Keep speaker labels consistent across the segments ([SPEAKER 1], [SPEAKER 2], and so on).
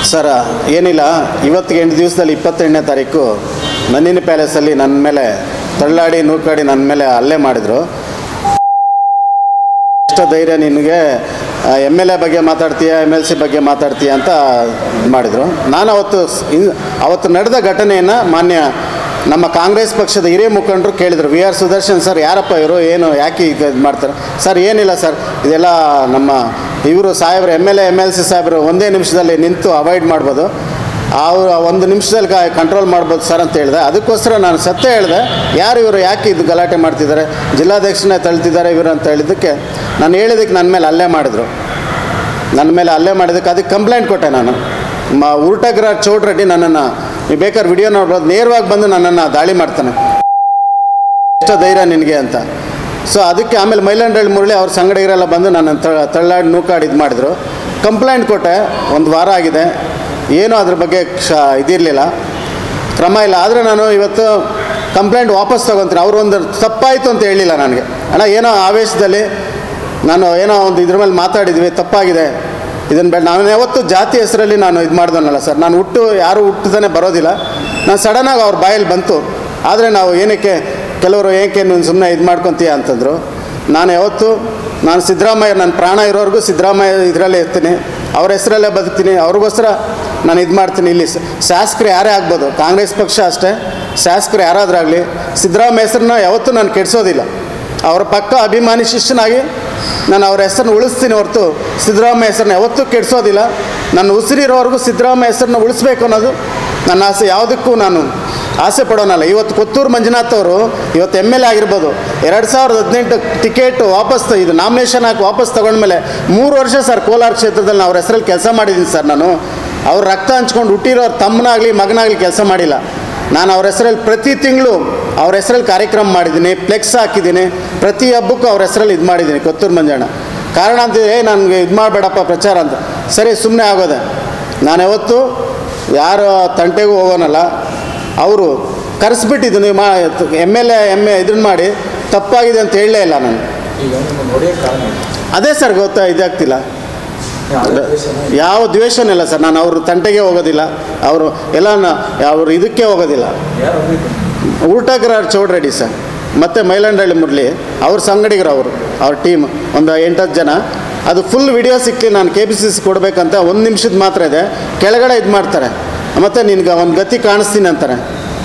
[SPEAKER 1] Sir ಏನಿಲ್ಲ, ಇವತ್ತಿಗೆ 8 ದಿವಸದಲ್ಲಿ 28ನೇ ತಾರೀಕು ನಂದಿನಿ ಪ್ಯಾಲೇಸಲ್ಲಿ ನನ್ನ ಮೇಲೆ ತಳ್ಳಾಡಿ ನೂಕಾಡಿ ನನ್ನ ಮೇಲೆ ಹಲ್ಲೆ ಮಾಡಿದರು. ಎಷ್ಟು ಧೈರ್ಯ ನಿನಗೆ MLA ಬಗ್ಗೆ ಮಾತಾಡ್ತೀಯ, MLC ಬಗ್ಗೆ ಮಾತಾಡ್ತೀಯ ಅಂತ ಮಾಡಿದರು. ನಾನು ಅವತ್ತು ನಡೆದ ಘಟನೆಯನ್ನು ಮಾನ್ಯ ನಮ್ಮ ಕಾಂಗ್ರೆಸ್ ಪಕ್ಷದ ಹಿರಿಯ ಮುಖಂಡರು ಕೇಳಿದರು. ವಿ ಆರ್ ಸುದರ್ಶನ್ ಸರ್ ಯಾರಪ್ಪ ಇವರು, ಏನು ಯಾಕೆ ಇದು ಮಾಡ್ತಾರೆ ಸರ್? ಏನಿಲ್ಲ ಸರ್, ಇದೆಲ್ಲ ನಮ್ಮ ಇವರು ಸಾಹೇಬ್ರು MLA MLC ಸಾಹೇಬರು ಒಂದೇ ನಿಮಿಷದಲ್ಲಿ ನಿಂತು ಅವಾಯ್ಡ್ ಮಾಡ್ಬೋದು, ಅವರು 1 ನಿಮಿಷದಲ್ಲಿ ಕಂಟ್ರೋಲ್ ಮಾಡ್ಬೋದು ಸರ್ ಅಂತ ಹೇಳಿದೆ. ಅದಕ್ಕೋಸ್ಕರ ನಾನು ಸತ್ಯ ಹೇಳಿದೆ, ಯಾರು ಇವರು, ಯಾಕೆ ಇದು ಗಲಾಟೆ ಮಾಡ್ತಿದ್ದಾರೆ, ಜಿಲ್ಲಾಧ್ಯಕ್ಷನೇ ತಳ್ತಿದ್ದಾರೆ ಇವರು ಅಂತ ಹೇಳಿದ್ದಕ್ಕೆ ನಾನು ಹೇಳಿದ್ದಕ್ಕೆ ನನ್ನ ಮೇಲೆ ಹಲ್ಲೆ ಮಾಡಿದರು. ನನ್ನ ಮೇಲೆ ಹಲ್ಲೆ ಮಾಡಿದ್ದಕ್ಕೆ ಅದಕ್ಕೆ ಕಂಪ್ಲೇಂಟ್ ಕೊಟ್ಟೆ ನಾನು. ಉರ್ಟಗ್ರಾರ್ ಚೌಡ್ರೆಡ್ಡಿ ನನ್ನನ್ನು, ನೀವು ಬೇಕಾದ್ರೆ ವಿಡಿಯೋ ನೋಡ್ಬೋದು, ನೇರವಾಗಿ ಬಂದು ನನ್ನನ್ನು ದಾಳಿ ಮಾಡ್ತಾನೆ, ಎಷ್ಟು ಧೈರ್ಯ ನಿನಗೆ ಅಂತ. ಸೊ ಅದಕ್ಕೆ ಆಮೇಲೆ ಮೈಲಾಂಡಹಳ್ಳಿ ಮುರಳಿ ಅವ್ರ ಸಂಗಡಿಗರೆಲ್ಲ ಬಂದು ನನ್ನನ್ನು ತಳ್ಳಾಡಿ ನೂಕಾಡಿ ಇದು ಮಾಡಿದರು. ಕಂಪ್ಲೇಂಟ್ ಕೊಟ್ಟೆ, 1 ವಾರ ಆಗಿದೆ, ಏನೂ ಅದ್ರ ಬಗ್ಗೆ ಇದಿರಲಿಲ್ಲ, ಕ್ರಮ ಇಲ್ಲ. ಆದರೆ ನಾನು ಇವತ್ತು ಕಂಪ್ಲೇಂಟ್ ವಾಪಸ್ ತೊಗೊತೀನಿ. ಅವರು ಒಂದು ತಪ್ಪಾಯಿತು ಅಂತ ಹೇಳಿಲ್ಲ ನನಗೆ, ಅಣ್ಣ ಏನೋ ಆವೇಶದಲ್ಲಿ ನಾನು ಏನೋ ಒಂದು ಇದ್ರ ಮೇಲೆ ಮಾತಾಡಿದ್ವಿ, ತಪ್ಪಾಗಿದೆ, ಇದನ್ನು ಬೇಡ. ನಾನು ಯಾವತ್ತು ಜಾತಿ ಹೆಸರಲ್ಲಿ ನಾನು ಇದು ಮಾಡ್ದನಲ್ಲ ಸರ್, ನಾನು ಯಾರು ಹುಟ್ಟುತ್ತಾನೆ ಬರೋದಿಲ್ಲ, ನಾನು ಸಡನ್ನಾಗಿ ಅವ್ರ ಬಾಯಲ್ಲಿ ಬಂತು. ಆದರೆ ನಾವು ಏನಕ್ಕೆ ಕೆಲವರು ಏಕೆ ನೀನು ಸುಮ್ಮನೆ ಇದು ಮಾಡ್ಕೊತೀಯ ಅಂತಂದರು. ನಾನು ಸಿದ್ದರಾಮಯ್ಯ, ನನ್ನ ಪ್ರಾಣ ಇರೋರಿಗೂ ಸಿದ್ದರಾಮಯ್ಯ ಇದರಲ್ಲೇ ಇರ್ತೀನಿ, ಅವ್ರ ಹೆಸರಲ್ಲೇ ಬದುಕ್ತೀನಿ, ಅವ್ರಿಗೋಸ್ಕರ ನಾನು ಇದು ಮಾಡ್ತೀನಿ. ಇಲ್ಲಿ ಶಾಸಕರು ಯಾರೇ ಆಗ್ಬೋದು, ಕಾಂಗ್ರೆಸ್ ಪಕ್ಷ ಅಷ್ಟೇ, ಶಾಸಕರು ಯಾರಾದ್ರಾಗಲಿ ಸಿದ್ದರಾಮಯ್ಯ ಹೆಸರನ್ನ ಯಾವತ್ತೂ ನಾನು ಕೆಡಿಸೋದಿಲ್ಲ. ಅವರ ಪಕ್ಕ ಅಭಿಮಾನಿ ಶಿಷ್ಯನಾಗಿ ನಾನು ಅವ್ರ ಹೆಸರನ್ನ ಉಳಿಸ್ತೀನಿ ಹೊರತು ಸಿದ್ದರಾಮಯ್ಯ ಹೆಸರನ್ನ ಯಾವತ್ತೂ ಕೆಡಿಸೋದಿಲ್ಲ. ನನ್ನ ಉಸಿರಿರೋವರೆಗೂ ಸಿದ್ದರಾಮಯ್ಯ ಹೆಸರನ್ನ ಉಳಿಸ್ಬೇಕು ಅನ್ನೋದು ನನ್ನ ಆಸೆ, ಯಾವುದಕ್ಕೂ ನಾನು ಆಸೆ ಪಡೋನಲ್ಲ. ಇವತ್ತು ಕೊತ್ತೂರು ಮಂಜುನಾಥ್ ಅವರು ಇವತ್ತು MLA ಆಗಿರ್ಬೋದು, 2018 ಟಿಕೆಟ್ ವಾಪಸ್ ಇದು ನಾಮಿನೇಷನ್ ಹಾಕಿ ವಾಪಸ್ ತೊಗೊಂಡ್ಮೇಲೆ 3 ವರ್ಷ ಸರ್ ಕೋಲಾರ ಕ್ಷೇತ್ರದಲ್ಲಿ ನಾನು ಅವ್ರ ಹೆಸರಲ್ಲಿ ಕೆಲಸ ಮಾಡಿದ್ದೀನಿ ಸರ್. ನಾನು ಅವ್ರ ರಕ್ತ ಹಂಚ್ಕೊಂಡು ಹುಟ್ಟಿರೋರು ತಮ್ಮನಾಗಲಿ ಮಗನಾಗಲಿ ಕೆಲಸ ಮಾಡಿಲ್ಲ. ನಾನು ಅವ್ರ ಹೆಸರಲ್ಲಿ ಪ್ರತಿ ತಿಂಗಳು ಅವ್ರ ಹೆಸರಲ್ಲಿ ಕಾರ್ಯಕ್ರಮ ಮಾಡಿದ್ದೀನಿ, ಫ್ಲೆಕ್ಸ್ ಹಾಕಿದ್ದೀನಿ, ಪ್ರತಿ ಹಬ್ಬಕ್ಕೂ ಅವ್ರ ಹೆಸರಲ್ಲಿ ಇದು ಮಾಡಿದ್ದೀನಿ ಕೊತ್ತೂರು ಮಂಜಣ್ಣ. ಕಾರಣ ಅಂತಿದೆ ನನಗೆ ಇದು ಮಾಡಬೇಡಪ್ಪ ಪ್ರಚಾರ ಅಂತ, ಸರಿ ಸುಮ್ಮನೆ ಆಗೋದೆ. ನಾನು ಯಾವತ್ತು ಯಾರು ತಂಟೆಗೂ ಹೋಗೋನಲ್ಲ. ಅವರು ಕರೆಸ್ಬಿಟ್ಟಿದ್ದು ನೀವು MLA ಇದನ್ನು ಮಾಡಿ ತಪ್ಪಾಗಿದೆ ಅಂತ ಹೇಳಲೇ ಇಲ್ಲ ನಾನು. ಅದೇ ಸರ್ ಇದಾಗ್ತಿಲ್ಲ, ಯಾವ ದ್ವೇಷನೂ ಇಲ್ಲ ಸರ್. ನಾನು ಅವ್ರ ತಂಟೆಗೆ ಹೋಗೋದಿಲ್ಲ, ಅವರು ಎಲ್ಲ ಅವರು ಇದಕ್ಕೆ ಹೋಗೋದಿಲ್ಲ. ಉರ್ಟಗ್ರಾರ್ ಚೌಡ್ರೆಡ್ಡಿ ಸರ್ ಮತ್ತು ಮೈಲಾಂಡಹಳ್ಳಿ ಮುರಳಿ ಅವ್ರ ಸಂಗಡಿಗರು, ಅವ್ರ ಟೀಮ್ ಒಂದು 8-10 ಜನ. ಅದು ಫುಲ್ ವಿಡಿಯೋ ಸಿಕ್ಕಲಿ ನಾನು KPCC ಕೊಡಬೇಕಂತ 1 ನಿಮಿಷದ ಮಾತ್ರ ಇದೆ, ಕೆಳಗಡೆ ಇದು ಮಾಡ್ತಾರೆ, ಮತ್ತು ನಿನ್ಗೆ ಒಂದು ಗತಿ ಕಾಣಿಸ್ತೀನಿ ಅಂತಾರೆ.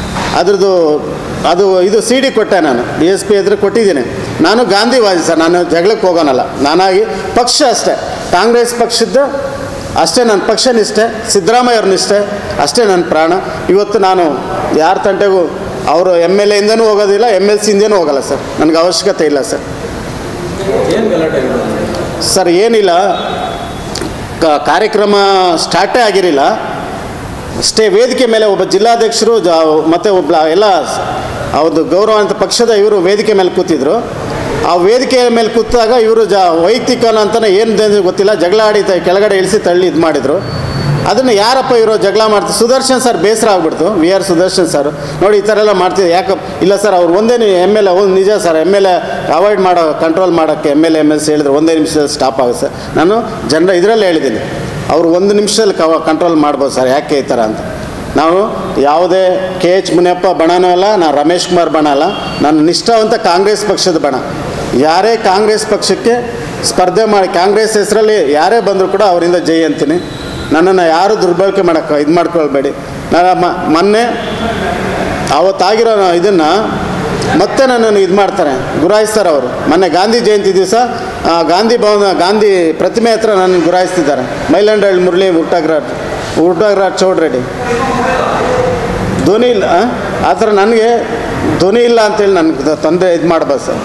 [SPEAKER 1] ಇದು CD ಕೊಟ್ಟೆ ನಾನು, DSP ಎದುರು ಕೊಟ್ಟಿದ್ದೀನಿ. ನಾನು ಗಾಂಧಿವಾದಿ ಸರ್, ನಾನು ಜಗಳಕ್ಕೆ ಹೋಗೋನಲ್ಲ. ನಾನಾಗಿ ಪಕ್ಷ ಅಷ್ಟೇ, ಕಾಂಗ್ರೆಸ್ ಪಕ್ಷದ್ದು ಅಷ್ಟೇ ನನ್ನ ಪಕ್ಷ ನಿಷ್ಠೆ, ಸಿದ್ದರಾಮಯ್ಯ ಅವ್ರ ನಿಷ್ಠೆ ಅಷ್ಟೇ ನನ್ನ ಪ್ರಾಣ. ಇವತ್ತು ನಾನು ಯಾರ ತಂಟೆಗೂ ಅವರು MLA ಇಂದನೂ ಹೋಗೋದಿಲ್ಲ, MLC ಇಂದನೂ ಹೋಗಲ್ಲ ಸರ್, ನನಗೆ ಅವಶ್ಯಕತೆ ಇಲ್ಲ ಸರ್. ಸರ್ ಏನಿಲ್ಲ, ಕಾರ್ಯಕ್ರಮ ಸ್ಟಾರ್ಟೇ ಆಗಿರಲಿಲ್ಲ, ವೇದಿಕೆ ಮೇಲೆ ಒಬ್ಬ ಜಿಲ್ಲಾಧ್ಯಕ್ಷರು ಮತ್ತು ಎಲ್ಲ ಅವ್ರದ್ದು ಗೌರವಾನ್ವಿತ ಪಕ್ಷದ ಇವರು ವೇದಿಕೆ ಮೇಲೆ ಕೂತಿದ್ರು. ಆ ವೇದಿಕೆ ಮೇಲೆ ಕೂತಾಗ ಇವರು ವೈಯಕ್ತಿಕನ ಅಂತಲೇ ಏನು ಗೊತ್ತಿಲ್ಲ, ಜಗಳ ಆಡಿ ಕೆಳಗಡೆ ಇಳಿಸಿ ತಳ್ಳಿ ಇದು ಮಾಡಿದರು. ಅದನ್ನು ಯಾರಪ್ಪ ಇವರು ಜಗಳ ಮಾಡ್ತಾರೆ, ಸುದರ್ಶನ್ ಸರ್ ಬೇಸರ ಆಗ್ಬಿಡ್ತು. ವಿ ಆರ್ ಸುದರ್ಶನ್ ಸರ್ ನೋಡಿ ಈ ಥರ ಎಲ್ಲ ಮಾಡ್ತಿದ್ದೆ, ಯಾಕೆ ಇಲ್ಲ ಸರ್ ಅವ್ರು ಒಂದೇ MLA ನಿಜ ಸರ್, MLA ಅವಾಯ್ಡ್ ಕಂಟ್ರೋಲ್ ಮಾಡೋಕ್ಕೆ MLA MLC ಹೇಳಿದ್ರು 1 ನಿಮಿಷದಲ್ಲಿ ಸ್ಟಾಪ್ ಆಗುತ್ತೆ ಸರ್. ನಾನು ಜನರ ಇದರಲ್ಲೇ ಹೇಳಿದ್ದೀನಿ, ಅವರು 1 ನಿಮಿಷದಲ್ಲಿ ಕಂಟ್ರೋಲ್ ಮಾಡ್ಬೋದು ಸರ್, ಯಾಕೆ ಈ ಥರ ಅಂತ. ನಾವು ಯಾವುದೇ KH ಮುನಿಯಪ್ಪ ಬಣನೂ ಅಲ್ಲ, ನಾನು ರಮೇಶ್ ಕುಮಾರ್ ಬಣ ಅಲ್ಲ, ನಾನು ನಿಷ್ಠಾವಂತ ಕಾಂಗ್ರೆಸ್ ಪಕ್ಷದ ಬಣ. ಯಾರೇ ಕಾಂಗ್ರೆಸ್ ಪಕ್ಷಕ್ಕೆ ಸ್ಪರ್ಧೆ ಮಾಡಿ ಕಾಂಗ್ರೆಸ್ ಹೆಸರಲ್ಲಿ ಯಾರೇ ಬಂದರೂ ಕೂಡ ಅವರಿಂದ ಜೈ ಅಂತೀನಿ. ನನ್ನನ್ನು ಯಾರು ದುರ್ಬಳಕೆ ಮಾಡೋಕ್ಕೆ ಇದು ಮಾಡ್ಕೊಳ್ಬೇಡಿ. ನಾನು ಮೊನ್ನೆ ಅವತ್ತಾಗಿರೋ ಇದನ್ನು ಮತ್ತೆ ನನ್ನನ್ನು ಇದು ಮಾಡ್ತಾರೆ, ಗುರಾಯಿಸ್ತಾರೆ ಅವರು. ಮೊನ್ನೆ ಗಾಂಧಿ ಜಯಂತಿ ದಿವಸ ಗಾಂಧಿ ಪ್ರತಿಮೆ ಹತ್ರ ನನ್ನ ಗುರಾಯಿಸ್ತಿದ್ದಾರೆ. ಮೈಲಾಂಡಹಳ್ಳಿ ಮುರಳಿ ಉರ್ಟಗ್ರಾರ್ ಚೌಡ್ರೆಡ್ಡಿ ಧ್ವನಿ ಇಲ್ಲ, ಆ ಥರ ನನಗೆ ಧ್ವನಿ ಇಲ್ಲ ಅಂತೇಳಿ ನನಗೆ ತೊಂದರೆ ಇದು ಮಾಡ್ಬೋದು ಸರ್.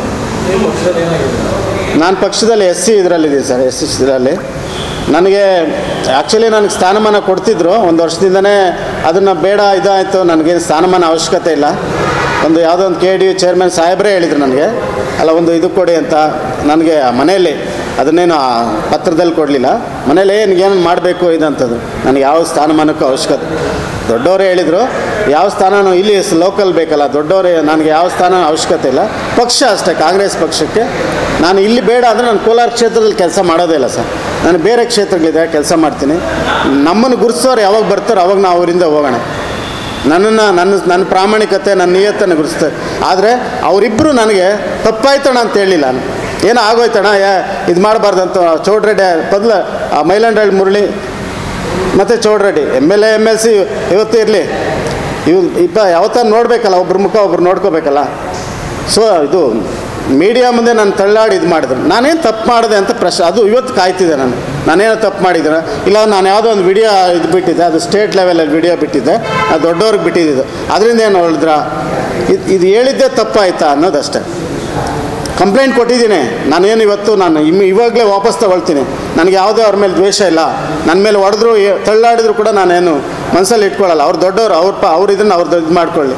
[SPEAKER 1] ನಾನು ಪಕ್ಷದಲ್ಲಿ SC ಇದರಲ್ಲಿದ್ದೀನಿ ಸರ್, SC ಇದರಲ್ಲಿ. ನನಗೆ ಆ್ಯಕ್ಚುಲಿ ನನಗೆ ಸ್ಥಾನಮಾನ ಕೊಡ್ತಿದ್ರು 1 ವರ್ಷದಿಂದನೇ, ಅದನ್ನು ಬೇಡ ಇದಾಯಿತು, ನನಗೇನು ಸ್ಥಾನಮಾನ ಅವಶ್ಯಕತೆ ಇಲ್ಲ. ಯಾವುದೋ ಒಂದು KDU ಚೇರ್ಮನ್ ಸಾಹೇಬರೇ ಹೇಳಿದರು ನನಗೆ, ಅಲ್ಲ ಒಂದು ಇದು ಕೊಡಿ ಅಂತ. ನನಗೆ ಮನೆಯಲ್ಲಿ ಅದನ್ನೇನು ಪತ್ರದಲ್ಲಿ ಕೊಡಲಿಲ್ಲ, ಮನೇಲಿ ಏನೇನು ಮಾಡಬೇಕು ಇದಂಥದ್ದು, ನನಗೆ ಯಾವ ಸ್ಥಾನಮಾನಕ್ಕೂ ಅವಶ್ಯಕತೆ ದೊಡ್ಡವರೇ ಹೇಳಿದರು, ಯಾವ ಸ್ಥಾನನೂ ಇಲ್ಲಿ ಲೋಕಲ್ ಬೇಕಲ್ಲ, ದೊಡ್ಡವರೇ ನನಗೆ ಯಾವ ಸ್ಥಾನ ಅವಶ್ಯಕತೆ ಇಲ್ಲ, ಪಕ್ಷ ಅಷ್ಟೇ, ಕಾಂಗ್ರೆಸ್ ಪಕ್ಷಕ್ಕೆ ನಾನು ಇಲ್ಲಿ ಬೇಡ ಅಂದರೆ ನಾನು ಕೋಲಾರ ಕ್ಷೇತ್ರದಲ್ಲಿ ಕೆಲಸ ಮಾಡೋದೇ ಇಲ್ಲ ಸರ್. ನಾನು ಬೇರೆ ಕ್ಷೇತ್ರಗಳಿದೆ ಕೆಲಸ ಮಾಡ್ತೀನಿ. ನಮ್ಮನ್ನು ಗುರುತಿಸೋರು ಯಾವಾಗ ಬರ್ತಾರೋ ಅವಾಗ ನಾವು ಅವರಿಂದ ಹೋಗೋಣ. ನನ್ನ ಪ್ರಾಮಾಣಿಕತೆ, ನನ್ನ ನಿಯತ್ತನ್ನು ಗುರುತಿಸ್ತೇವೆ. ಆದರೆ ಅವರಿಬ್ಬರು ನನಗೆ ತಪ್ಪಾಯ್ತಣ ಅಂತ ಹೇಳಿಲ್ಲ. ನಾನು ಏನೋ ಆಗೋಯ್ತಣ, ಇದು ಮಾಡಬಾರ್ದಂತ ಚೌಡ್ರೆಡ್ಡಿ ಬದಲು ಮೈಲಾಂಡಹಳ್ಳಿ ಮುರಳಿ ಮತ್ತು ಚೌಡ್ರೆಡ್ಡಿ MLA MLC ಇವತ್ತು ಇರಲಿ, ಯಾವತ್ತಾರು ನೋಡಬೇಕಲ್ಲ, ಒಬ್ರ ಮುಖ ಒಬ್ರು ನೋಡ್ಕೋಬೇಕಲ್ಲ. ಸೊ ಇದು ಮೀಡಿಯಾ ಮುಂದೆ ನಾನು ತಳ್ಳಾಡಿ ಇದು ಮಾಡಿದ್ರು. ನಾನೇನು ತಪ್ಪು ಮಾಡಿದೆ ಅಂತ ಪ್ರಶ್ನೆ, ಅದು ಇವತ್ತು ಕಾಯ್ತಿದ್ದೆ. ನಾನೇನೋ ತಪ್ಪು ಮಾಡಿದ್ರೆ ಇಲ್ಲ, ನಾನು ಯಾವುದೋ ಒಂದು ವಿಡಿಯೋ ಇದು ಬಿಟ್ಟಿದ್ದೆ, ಅದು ಸ್ಟೇಟ್ ಲೆವೆಲಲ್ಲಿ ವಿಡಿಯೋ ಬಿಟ್ಟಿದ್ದೆ, ಅದು ದೊಡ್ಡವ್ರಿಗೆ ಬಿಟ್ಟಿದ್ದು. ಅದರಿಂದ ಏನು ಹೇಳಿದ್ರ, ಇದು ಹೇಳಿದ್ದೇ ತಪ್ಪಾಯ್ತಾ ಅನ್ನೋದಷ್ಟೇ. ಕಂಪ್ಲೇಂಟ್ ಕೊಟ್ಟಿದ್ದೀನಿ ನಾನೇನು, ಇವತ್ತು ನಾನು ಇವಾಗಲೇ ವಾಪಸ್ ತಗೊಳ್ತೀನಿ. ನನಗೆ ಯಾವುದೇ ಅವ್ರ ಮೇಲೆ ದ್ವೇಷ ಇಲ್ಲ. ನನ್ನ ಮೇಲೆ ಹೊಡೆದ್ರು ತಳ್ಳಾಡಿದ್ರು ಕೂಡ ನಾನೇನು ಮನಸ್ಸಲ್ಲಿ ಇಟ್ಕೊಳ್ಳಲ್ಲ. ಅವ್ರು ದೊಡ್ಡವರು, ಅವ್ರು ಇದನ್ನು ಅವ್ರದ್ದು ಇದು ಮಾಡ್ಕೊಳ್ಳಿ.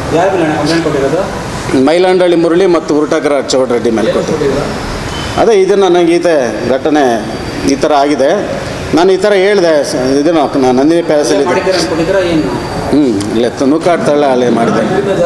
[SPEAKER 1] ಮೈಲಾಂಡಹಳ್ಳಿ ಮುರಳಿ ಮತ್ತು ಉರುಟಗರ ಚೌಡ್ರೆಡ್ಡಿ ಮೇಲೆ ಕೊಟ್ಟಿದ್ದೆ. ಅದೇ ಇದನ್ನು ನನಗೆ ಇದೆ ಘಟನೆ ಈ ಥರ ಆಗಿದೆ. ನಾನು ಈ ಥರ ಹೇಳಿದೆ, ಇದನ್ನು ನಾನು ನಂದಿನಿ ಪ್ಯಾಲೇಸಲ್ಲಿ ಇಲ್ಲ ನೂಕಾಡ್ ತಳ್ಳ ಅಲ್ಲಿ ಮಾಡಿದೆ.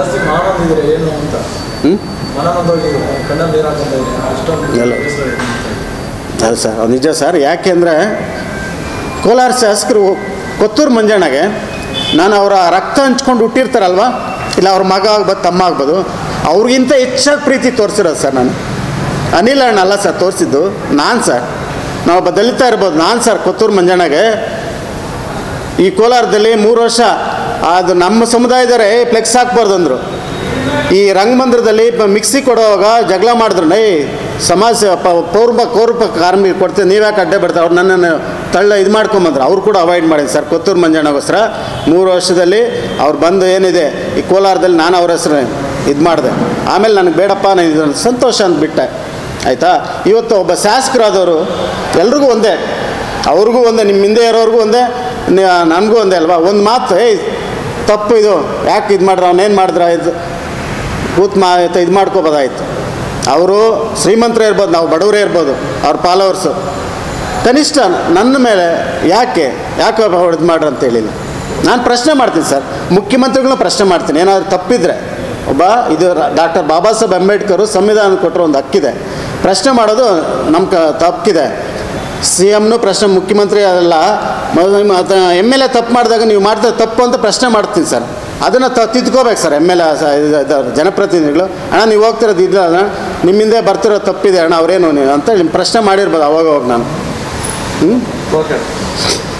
[SPEAKER 1] ಅದು ಸರ್, ನಿಜ ಸರ್. ಯಾಕೆ ಅಂದರೆ ಕೋಲಾರ ಶಾಸಕರು ಕೊತ್ತೂರು ಮಂಜಣ್ಣಗೆ ನಾನು ಅವರ ರಕ್ತ ಹಂಚ್ಕೊಂಡು ಹುಟ್ಟಿರ್ತಾರಲ್ವ, ಇಲ್ಲ ಅವ್ರ ಮಗ ಆಗ್ಬೋದು, ತಮ್ಮ ಆಗ್ಬೋದು, ಅವ್ರಿಗಿಂತ ಹೆಚ್ಚಾಗಿ ಪ್ರೀತಿ ತೋರಿಸಿರೋದು ಸರ್. ನಾನು ಅನಿಲ್ ಅಣ್ಣ ಅಲ್ಲ ಸರ್ ತೋರಿಸಿದ್ದು, ನಾನು ಸರ್. ನಾವೊಬ್ಬ ದಲಿತ ಇರ್ಬೋದು, ನಾನು ಸರ್ ಕೊತ್ತೂರು ಮಂಜಣ್ಣಗೆ ಈ ಕೋಲಾರದಲ್ಲಿ 3 ವರ್ಷ ಅದು ನಮ್ಮ ಸಮುದಾಯದವರೇ ಫ್ಲೆಕ್ಸ್ ಹಾಕ್ಬಾರ್ದು ಅಂದರು. ಈ ರಂಗಮಂದಿರದಲ್ಲಿ ಮಿಕ್ಸಿ ಕೊಡುವಾಗ ಜಗಳ ಮಾಡಿದ್ರು, ಸಮಾಜ ಪೌರಪ ಕಾರ್ಮಿಕ ಕೊಡ್ತೀವಿ, ನೀವ್ಯಾಕೆ ಅಡ್ಡೆ ಬರ್ತಾರೆ, ಅವ್ರು ನನ್ನನ್ನು ಇದು ಮಾಡ್ಕೊಂಬಂದ್ರು. ಅವ್ರು ಕೂಡ ಅವಾಯ್ಡ್ ಮಾಡಿದ್ರು ಸರ್ ಕೊತ್ತೂರು ಮಂಜಣ್ಣಗೋಸ್ಕರ. 3 ವರ್ಷದಲ್ಲಿ ಅವ್ರು ಬಂದು ಏನಿದೆ ಈ ಕೋಲಾರದಲ್ಲಿ ನಾನು ಅವ್ರ ಹೆಸರು ಇದು ಮಾಡಿದೆ. ಆಮೇಲೆ ನನಗೆ ಬೇಡಪ್ಪ, ನಾನು ಇದನ್ನು ಸಂತೋಷ ಅಂತ ಬಿಟ್ಟೆ, ಆಯಿತಾ. ಇವತ್ತು ಒಬ್ಬ ಶಾಸಕರಾದವರು ಎಲ್ರಿಗೂ ಒಂದೇ, ಅವ್ರಿಗೂ ಒಂದೇ, ನಿಮ್ಮ ಹಿಂದೆ ಇರೋರಿಗೂ ಒಂದೇ, ನನಗೂ ಒಂದೇ ಅಲ್ವಾ. ಒಂದು ಮಾತು, ತಪ್ಪು ಇದು, ಯಾಕೆ ಇದು ಮಾಡ್ರೆ, ಅವನೇನು ಮಾಡಿದ್ರೆ ಇದು ಇದು ಮಾಡ್ಕೋಬೋದಾಯ್ತು. ಅವರು ಶ್ರೀಮಂತರೇ ಇರ್ಬೋದು, ನಾವು ಬಡವರೇ ಇರ್ಬೋದು, ಅವ್ರ ಫಾಲೋವರ್ಸು. ಕನಿಷ್ಠ ನನ್ನ ಮೇಲೆ ಯಾಕೆ ಹೊಡೆದು ಮಾಡ್ರಿ ಅಂತ ಹೇಳಿಲ್ಲ. ನಾನು ಪ್ರಶ್ನೆ ಮಾಡ್ತೀನಿ ಸರ್, ಮುಖ್ಯಮಂತ್ರಿಗಳನ್ನ ಪ್ರಶ್ನೆ ಮಾಡ್ತೀನಿ. ಏನಾದರೂ ತಪ್ಪಿದರೆ ಇದು ಡಾಕ್ಟರ್ ಬಾಬಾ ಸಾಹೇಬ್ ಅಂಬೇಡ್ಕರ್ ಸಂವಿಧಾನ ಕೊಟ್ಟರು ಒಂದು ಹಕ್ಕಿದೆ, ಪ್ರಶ್ನೆ ಮಾಡೋದು ನಮ್ಮ ತಪ್ಪಿದೆ. CMನೂ ಪ್ರಶ್ನೆ, ಮುಖ್ಯಮಂತ್ರಿ ಅಲ್ಲ, MLA ತಪ್ಪು ಮಾಡಿದಾಗ ನೀವು ಮಾಡ್ತಾ ತಪ್ಪು ಅಂತ ಪ್ರಶ್ನೆ ಮಾಡ್ತೀನಿ ಸರ್. ಅದನ್ನು ತಿದ್ಕೋಬೇಕು ಸರ್. MLA ಜನಪ್ರತಿನಿಧಿಗಳು, ಅಣ್ಣ ನೀವು ಹೋಗ್ತಿರೋದು ಇಲ್ಲ, ನಿಮ್ಮಿಂದೆ ಬರ್ತಿರೋ ತಪ್ಪಿದೆ ಅಣ್ಣ, ಅವರೇನು ಅಂತ ಪ್ರಶ್ನೆ ಮಾಡಿರ್ಬೋದು ಅವಾಗ ನಾನು.
[SPEAKER 2] ಓಕೆ.